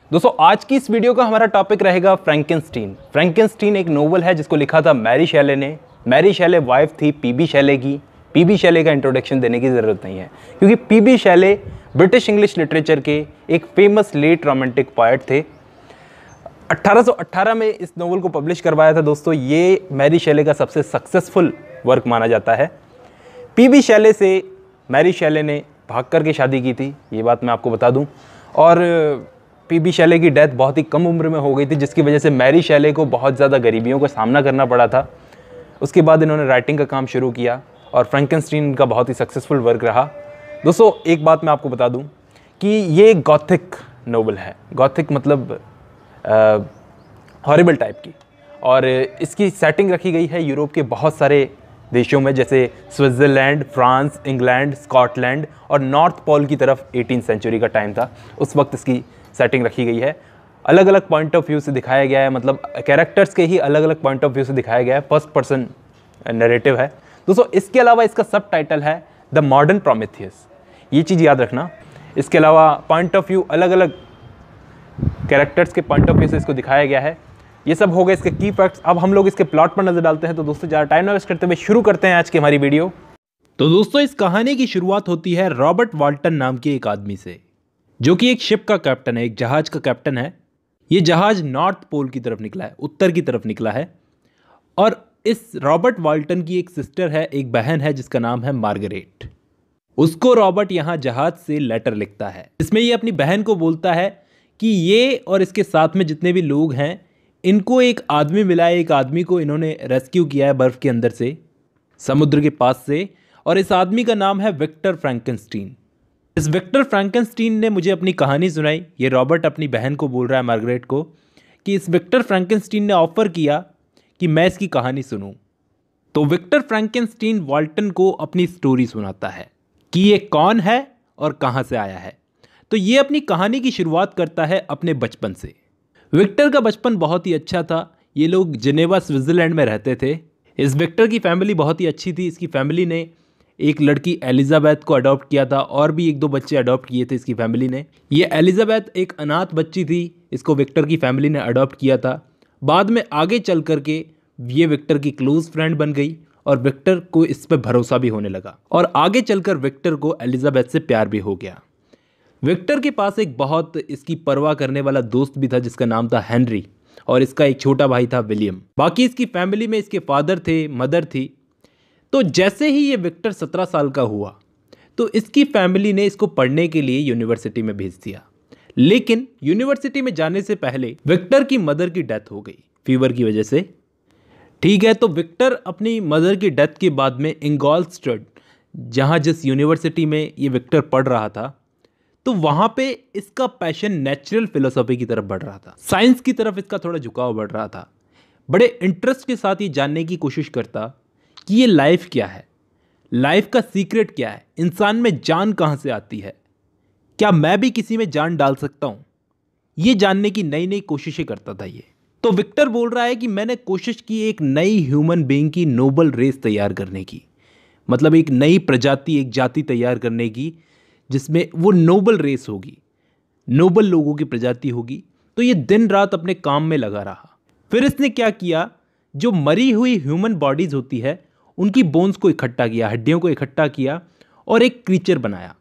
दोस्तों आज की इस वीडियो का हमारा टॉपिक रहेगा फ्रैंकेनस्टीन। फ्रैंकेनस्टीन एक नोवेल है जिसको लिखा था मैरी शैले ने। मैरी शैले वाइफ थी पीबी शैले की। पीबी शैले का इंट्रोडक्शन देने की ज़रूरत नहीं है क्योंकि PB Shelley British English literature के एक फेमस लेट रोमांटिक पोएट थे। 1818 में इस नोवेल को पब्लिश करवाया था। दोस्तों ये मैरी शैले का सबसे सक्सेसफुल वर्क माना जाता है। पीबी शैले से मैरी शैले ने भाग कर के शादी की थी, ये बात मैं आपको बता दूं। और पीबी शैले की डेथ बहुत ही कम उम्र में हो गई थी, जिसकी वजह से मैरी शैले को बहुत ज़्यादा गरीबियों का सामना करना पड़ा था। उसके बाद इन्होंने राइटिंग का काम शुरू किया और फ्रैंकेनस्टीन का बहुत ही सक्सेसफुल वर्क रहा। दोस्तों एक बात मैं आपको बता दूं कि ये गॉथिक नोवेल है। गॉथिक मतलब हॉरिबल टाइप की, और इसकी सेटिंग रखी गई है यूरोप के बहुत सारे देशों में, जैसे स्विट्ज़रलैंड, फ्रांस, इंग्लैंड, स्कॉटलैंड और नॉर्थ पोल की तरफ 18th सेंचुरी का टाइम था। उस वक्त इसकी सेटिंग रखी गई है। अलग अलग पॉइंट ऑफ व्यू से दिखाया गया है, मतलब कैरेक्टर्स के ही अलग अलग पॉइंट ऑफ व्यू से दिखाया गया है। फर्स्ट पर्सन नैरेटिव है। दोस्तों इसके अलावा इसका सब टाइटल है द मॉडर्न प्रोमेथियस। ये चीज़ याद रखना। इसके अलावा पॉइंट ऑफ व्यू अलग अलग कैरेक्टर्स के पॉइंट ऑफ व्यू से इसको दिखाया गया है। ये सब हो गए इसके की फैक्ट्स। अब हम लोग इसके प्लॉट पर नजर डालते हैं। तो दोस्तों ज़्यादा टाइम ना वेस्ट करते हुए शुरू करते हैं आज की हमारी वीडियो। तो दोस्तों इस कहानी की शुरुआत होती है रॉबर्ट वाल्टन नाम के एक आदमी से, जो कि एक शिप का कैप्टन है, एक जहाज का कैप्टन है। ये जहाज नॉर्थ पोल की तरफ निकला है, उत्तर की तरफ निकला है। और इस रॉबर्ट वाल्टन की एक सिस्टर है, एक बहन है जिसका नाम है मार्गरेट। उसको रॉबर्ट यहाँ जहाज से लेटर लिखता है, इसमें ये अपनी बहन को बोलता है कि ये और इसके साथ में जितने भी लोग हैं इनको एक आदमी मिला है। एक आदमी को इन्होंने रेस्क्यू किया है बर्फ के अंदर से, समुद्र के पास से, और इस आदमी का नाम है विक्टर फ्रैंकेनस्टीन। इस विक्टर फ्रैंकेनस्टीन ने मुझे अपनी कहानी सुनाई। ये रॉबर्ट अपनी बहन को बोल रहा है, मार्गरेट को, कि इस विक्टर फ्रैंकेनस्टीन ने ऑफर किया कि मैं इसकी कहानी सुनूं। तो विक्टर फ्रैंकेनस्टीन वाल्टन को अपनी स्टोरी सुनाता है कि ये कौन है और कहाँ से आया है। तो ये अपनी कहानी की शुरुआत करता है अपने बचपन से। विक्टर का बचपन बहुत ही अच्छा था। ये लोग जिनेवा स्विट्ज़रलैंड में रहते थे। इस विक्टर की फैमिली बहुत ही अच्छी थी। इसकी फैमिली ने एक लड़की एलिजाबेथ को अडॉप्ट किया था, और भी एक दो बच्चे अडॉप्ट किए थे इसकी फैमिली ने। ये एलिजाबेथ एक अनाथ बच्ची थी, इसको विक्टर की फैमिली ने अडॉप्ट किया था। बाद में आगे चल करके ये विक्टर की क्लोज फ्रेंड बन गई और विक्टर को इस पर भरोसा भी होने लगा, और आगे चलकर विक्टर को एलिजाबेथ से प्यार भी हो गया। विक्टर के पास एक बहुत इसकी परवाह करने वाला दोस्त भी था जिसका नाम था हेनरी, और इसका एक छोटा भाई था विलियम। बाकी इसकी फैमिली में इसके फादर थे, मदर थी। तो जैसे ही ये विक्टर 17 साल का हुआ तो इसकी फैमिली ने इसको पढ़ने के लिए यूनिवर्सिटी में भेज दिया। लेकिन यूनिवर्सिटी में जाने से पहले विक्टर की मदर की डेथ हो गई फीवर की वजह से। ठीक है, तो विक्टर अपनी मदर की डेथ के बाद में इंगॉलस्टड, जहाँ जिस यूनिवर्सिटी में ये विक्टर पढ़ रहा था, तो वहाँ पे इसका पैशन नेचुरल फिलोसॉफी की तरफ बढ़ रहा था। साइंस की तरफ इसका थोड़ा झुकाव बढ़ रहा था। बड़े इंटरेस्ट के साथ ये जानने की कोशिश करता कि ये लाइफ क्या है, लाइफ का सीक्रेट क्या है, इंसान में जान कहाँ से आती है, क्या मैं भी किसी में जान डाल सकता हूँ। ये जानने की नई नई कोशिशें करता था ये। तो विक्टर बोल रहा है कि मैंने कोशिश की एक नई ह्यूमन बीइंग की नोबल रेस तैयार करने की, मतलब एक नई प्रजाति, एक जाति तैयार करने की जिसमें वो नोबल रेस होगी, नोबल लोगों की प्रजाति होगी। तो ये दिन रात अपने काम में लगा रहा। फिर इसने क्या किया, जो मरी हुई ह्यूमन बॉडीज होती है उनकी बोन्स को इकट्ठा किया, हड्डियों को इकट्ठा किया, और एक क्रीचर बनाया।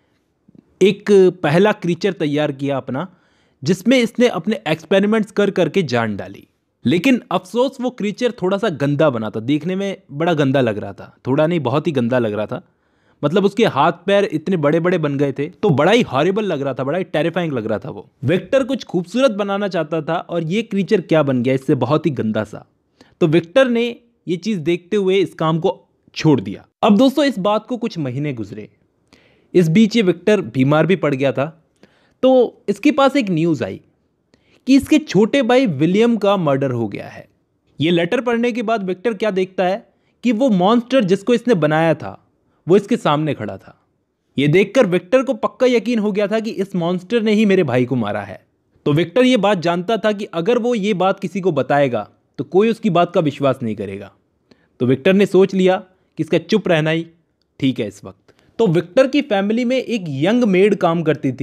एक पहला क्रीचर तैयार किया अपना, जिसमें इसने अपने एक्सपेरिमेंट्स कर करके जान डाली। लेकिन अफसोस वो क्रीचर थोड़ा सा गंदा बना था, देखने में बड़ा गंदा लग रहा था। थोड़ा नहीं, बहुत ही गंदा लग रहा था। मतलब उसके हाथ पैर इतने बड़े बड़े बन गए थे, तो बड़ा ही हॉरिबल लग रहा था, बड़ा ही टेरिफाइंग लग रहा था वो। विक्टर कुछ खूबसूरत बनाना चाहता था, और ये क्रीचर क्या बन गया, इससे बहुत ही गंदा सा। तो विक्टर ने ये चीज़ देखते हुए इस काम को छोड़ दिया। अब दोस्तों इस बात को कुछ महीने गुजरे। इस बीच ये विक्टर बीमार भी पड़ गया था। तो इसके पास एक न्यूज़ आई कि इसके छोटे भाई विलियम का मर्डर हो गया है। ये लेटर पढ़ने के बाद विक्टर क्या देखता है कि वो मॉन्स्टर जिसको इसने बनाया था वो इसके सामने खड़ा था। ये देखकर विक्टर को पक्का यकीन हो गया था कि इस मॉन्स्टर ने ही मेरे भाई को मारा है। तो विक्टर ये बात जानता था कि अगर वो ये बात किसी को बताएगा तो कोई उसकी बात का विश्वास नहीं करेगा। तो विक्टर ने सोच लिया कि इसका चुप रहना ही ठीक है इस वक्त। तो विक्टर की फैमिली में एक यंग मेड काम करती थी।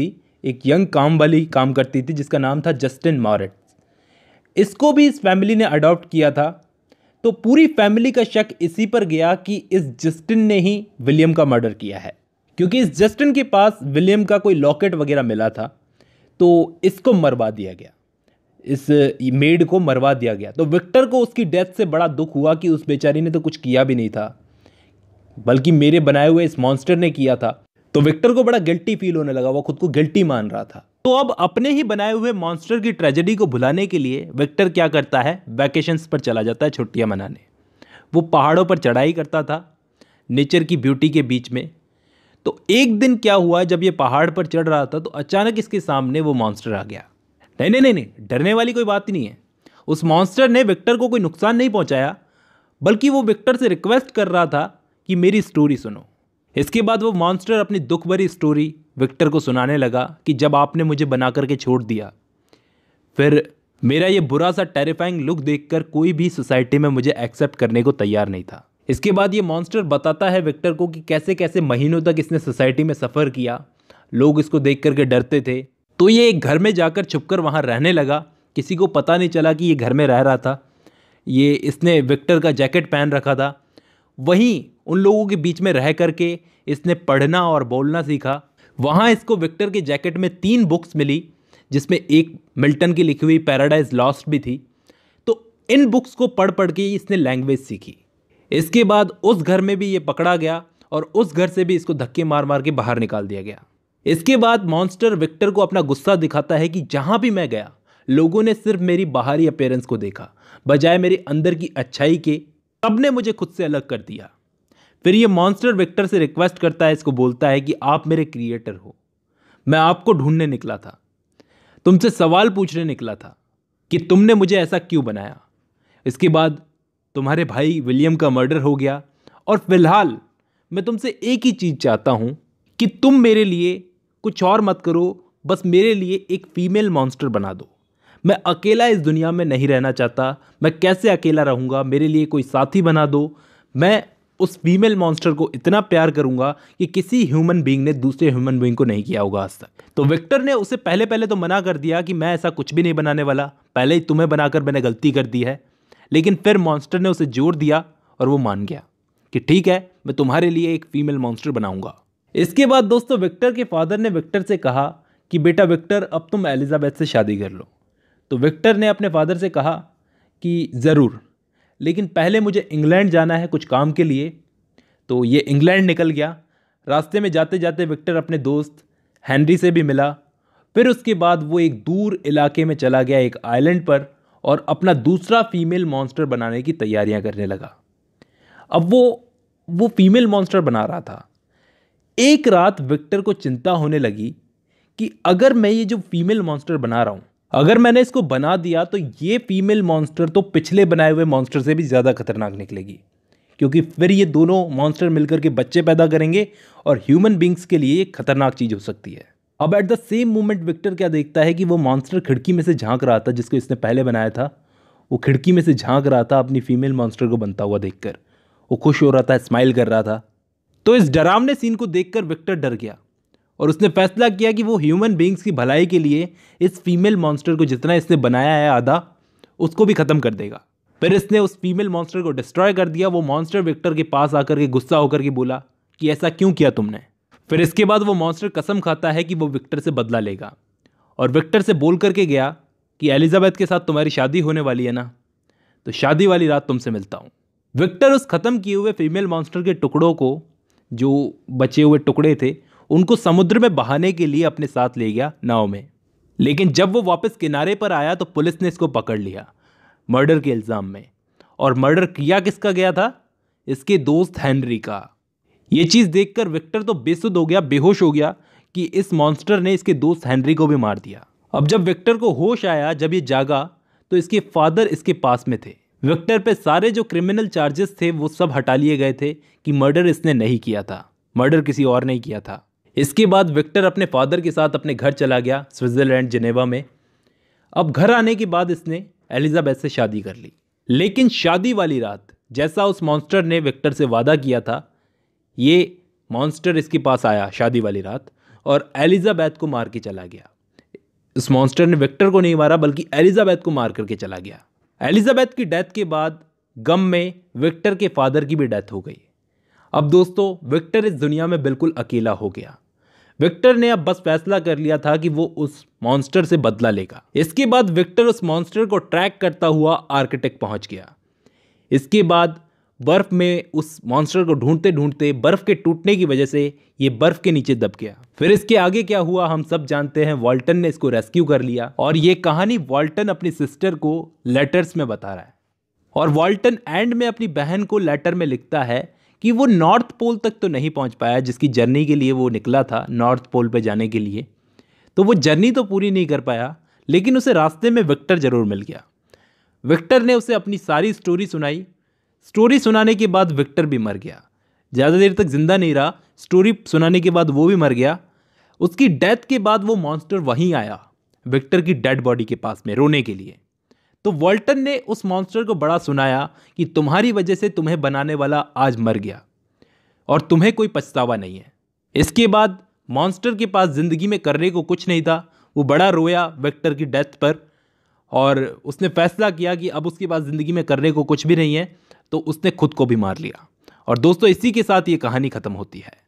एक यंग काम वाली काम करती थी जिसका नाम था जस्टिन मॉरिट्ज। इसको भी इस फैमिली ने अडॉप्ट किया था। तो पूरी फैमिली का शक इसी पर गया कि इस जस्टिन ने ही विलियम का मर्डर किया है, क्योंकि इस जस्टिन के पास विलियम का कोई लॉकेट वगैरह मिला था। तो इसको मरवा दिया गया, इस मेड को मरवा दिया गया। तो विक्टर को उसकी डेथ से बड़ा दुख हुआ कि उस बेचारी ने तो कुछ किया भी नहीं था, बल्कि मेरे बनाए हुए इस मॉन्स्टर ने किया था। तो विक्टर को बड़ा गिल्टी फील होने लगा, वो खुद को गिल्टी मान रहा था। तो अब अपने ही बनाए हुए मॉन्स्टर की ट्रेजेडी को भुलाने के लिए विक्टर क्या करता है, वैकेशंस पर चला जाता है छुट्टियां मनाने। वो पहाड़ों पर चढ़ाई करता था नेचर की ब्यूटी के बीच में। तो एक दिन क्या हुआ, जब ये पहाड़ पर चढ़ रहा था तो अचानक इसके सामने वो मॉन्स्टर आ गया। नहीं नहीं नहीं नहीं, डरने वाली कोई बात ही नहीं है। उस मॉन्स्टर ने विक्टर को कोई नुकसान नहीं पहुंचाया, बल्कि वो विक्टर से रिक्वेस्ट कर रहा था कि मेरी स्टोरी सुनो। इसके बाद वो मॉन्स्टर अपनी दुख भरी स्टोरी विक्टर को सुनाने लगा कि जब आपने मुझे बना करके छोड़ दिया, फिर मेरा ये बुरा सा टेरिफाइंग लुक देखकर कोई भी सोसाइटी में मुझे एक्सेप्ट करने को तैयार नहीं था। इसके बाद ये मॉन्स्टर बताता है विक्टर को कि कैसे कैसे महीनों तक इसने सोसाइटी में सफ़र किया, लोग इसको देख करके डरते थे। तो ये एक घर में जाकर छुपकर वहाँ रहने लगा, किसी को पता नहीं चला कि ये घर में रह रहा था। ये इसने विक्टर का जैकेट पहन रखा था। वहीं उन लोगों के बीच में रह करके इसने पढ़ना और बोलना सीखा। वहाँ इसको विक्टर के जैकेट में 3 बुक्स मिली, जिसमें एक मिल्टन की लिखी हुई पैराडाइज लॉस्ट भी थी। तो इन बुक्स को पढ़ पढ़ के इसने लैंग्वेज सीखी। इसके बाद उस घर में भी ये पकड़ा गया और उस घर से भी इसको धक्के मार मार के बाहर निकाल दिया गया। इसके बाद मॉन्स्टर विक्टर को अपना गुस्सा दिखाता है कि जहाँ भी मैं गया लोगों ने सिर्फ मेरी बाहरी अपीयरेंस को देखा, बजाय मेरे अंदर की अच्छाई के सबने मुझे खुद से अलग कर दिया। फिर ये मॉन्स्टर विक्टर से रिक्वेस्ट करता है, इसको बोलता है कि आप मेरे क्रिएटर हो, मैं आपको ढूंढने निकला था, तुमसे सवाल पूछने निकला था कि तुमने मुझे ऐसा क्यों बनाया। इसके बाद तुम्हारे भाई विलियम का मर्डर हो गया और फिलहाल मैं तुमसे एक ही चीज़ चाहता हूँ कि तुम मेरे लिए कुछ और मत करो, बस मेरे लिए एक फीमेल मॉन्स्टर बना दो। मैं अकेला इस दुनिया में नहीं रहना चाहता, मैं कैसे अकेला रहूँगा, मेरे लिए कोई साथी बना दो। मैं उस फीमेल मॉन्स्टर को इतना प्यार करूंगा कि किसी ह्यूमन बीइंग ने दूसरे ह्यूमन बीइंग को नहीं किया होगा आज तक। तो विक्टर ने उसे पहले पहले तो मना कर दिया कि मैं ऐसा कुछ भी नहीं बनाने वाला, पहले ही तुम्हें बनाकर मैंने गलती कर दी है। लेकिन फिर मॉन्स्टर ने उसे जोर दिया और वो मान गया कि ठीक है, मैं तुम्हारे लिए एक फीमेल मॉन्स्टर बनाऊंगा। इसके बाद दोस्तों विक्टर के फादर ने विक्टर से कहा कि बेटा विक्टर, अब तुम एलिजाबेथ से शादी कर लो। तो विक्टर ने अपने फादर से कहा कि ज़रूर, लेकिन पहले मुझे इंग्लैंड जाना है कुछ काम के लिए। तो ये इंग्लैंड निकल गया। रास्ते में जाते जाते विक्टर अपने दोस्त हेनरी से भी मिला। फिर उसके बाद वो एक दूर इलाके में चला गया, एक आइलैंड पर, और अपना दूसरा फीमेल मॉन्स्टर बनाने की तैयारियां करने लगा। अब वो फीमेल मॉन्स्टर बना रहा था। एक रात विक्टर को चिंता होने लगी कि अगर मैं ये जो फीमेल मॉन्स्टर बना रहा हूँ, अगर मैंने इसको बना दिया तो ये फीमेल मॉन्स्टर तो पिछले बनाए हुए मॉन्स्टर से भी ज़्यादा खतरनाक निकलेगी, क्योंकि फिर ये दोनों मॉन्स्टर मिलकर के बच्चे पैदा करेंगे और ह्यूमन बींग्स के लिए एक खतरनाक चीज़ हो सकती है। अब at the same moment Victor क्या देखता है कि वो मॉन्स्टर खिड़की में से झांक रहा था, जिसको इसने पहले बनाया था। वो खिड़की में से झांक रहा था अपनी फीमेल मॉन्स्टर को बनता हुआ देखकर। वो खुश हो रहा था, स्माइल कर रहा था। तो इस डरावने सीन को देखकर विक्टर डर गया और उसने फैसला किया कि वो ह्यूमन बींग्स की भलाई के लिए इस फीमेल मॉन्स्टर को जितना इसने बनाया है आधा, उसको भी खत्म कर देगा। फिर इसने उस फीमेल मॉन्स्टर को डिस्ट्रॉय कर दिया। वो मॉन्स्टर विक्टर के पास आकर के गुस्सा होकर के बोला कि ऐसा क्यों किया तुमने। फिर इसके बाद वो मॉन्स्टर कसम खाता है कि वो विक्टर से बदला लेगा और विक्टर से बोल करके गया कि एलिजाबेथ के साथ तुम्हारी शादी होने वाली है ना, तो शादी वाली रात तुमसे मिलता हूँ। विक्टर उस खत्म किए हुए फीमेल मॉन्स्टर के टुकड़ों को, जो बचे हुए टुकड़े थे, उनको समुद्र में बहाने के लिए अपने साथ ले गया नाव में। लेकिन जब वो वापस किनारे पर आया तो पुलिस ने इसको पकड़ लिया मर्डर के इल्ज़ाम में। और मर्डर किया किसका गया था? इसके दोस्त हेनरी का। ये चीज़ देखकर विक्टर तो बेसुध हो गया, बेहोश हो गया कि इस मॉन्स्टर ने इसके दोस्त हेनरी को भी मार दिया। अब जब विक्टर को होश आया, जब ये जागा, तो इसके फादर इसके पास में थे। विक्टर पे सारे जो क्रिमिनल चार्जेस थे वो सब हटा लिए गए थे कि मर्डर इसने नहीं किया था, मर्डर किसी और ने किया था। इसके बाद विक्टर अपने फादर के साथ अपने घर चला गया स्विट्ज़रलैंड जिनेवा में। अब घर आने के बाद इसने एलिजाबेथ से शादी कर ली। लेकिन शादी वाली रात, जैसा उस मॉन्स्टर ने विक्टर से वादा किया था, ये मॉन्स्टर इसके पास आया शादी वाली रात और एलिजाबेथ को मार के चला गया। इस मॉन्स्टर ने विक्टर को नहीं मारा बल्कि एलिजाबेथ को मार करके चला गया। एलिजाबेथ की डेथ के बाद गम में विक्टर के फादर की भी डेथ हो गई। अब दोस्तों विक्टर इस दुनिया में बिल्कुल अकेला हो गया। विक्टर ने अब बस फैसला कर लिया था कि वो उस मॉन्स्टर से बदला लेगा। इसके बाद विक्टर उस मॉन्स्टर को ट्रैक करता हुआ आर्कटिक पहुंच गया। इसके बाद बर्फ में उस मॉन्स्टर को ढूंढते ढूंढते बर्फ के टूटने की वजह से ये बर्फ के नीचे दब गया। फिर इसके आगे क्या हुआ हम सब जानते हैं। वॉल्टन ने इसको रेस्क्यू कर लिया और ये कहानी वॉल्टन अपनी सिस्टर को लेटर्स में बता रहा है। और वॉल्टन एंड में अपनी बहन को लेटर में लिखता है कि वो नॉर्थ पोल तक तो नहीं पहुंच पाया, जिसकी जर्नी के लिए वो निकला था नॉर्थ पोल पे जाने के लिए, तो वो जर्नी तो पूरी नहीं कर पाया, लेकिन उसे रास्ते में विक्टर जरूर मिल गया। विक्टर ने उसे अपनी सारी स्टोरी सुनाई। स्टोरी सुनाने के बाद विक्टर भी मर गया, ज़्यादा देर तक जिंदा नहीं रहा। स्टोरी सुनाने के बाद वो भी मर गया। उसकी डेथ के बाद वो मॉन्स्टर वहीं आया विक्टर की डेड बॉडी के पास में रोने के लिए। तो वॉल्टन ने उस मॉन्स्टर को बड़ा सुनाया कि तुम्हारी वजह से तुम्हें बनाने वाला आज मर गया और तुम्हें कोई पछतावा नहीं है। इसके बाद मॉन्स्टर के पास जिंदगी में करने को कुछ नहीं था। वो बड़ा रोया विक्टर की डेथ पर और उसने फैसला किया कि अब उसके पास जिंदगी में करने को कुछ भी नहीं है, तो उसने खुद को भी मार लिया। और दोस्तों इसी के साथ ये कहानी खत्म होती है।